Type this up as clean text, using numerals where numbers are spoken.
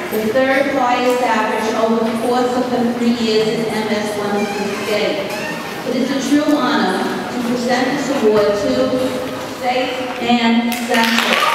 the third highest average over the course of her 3 years in MS-158. It is a true honor to present this award to State and Sanchez.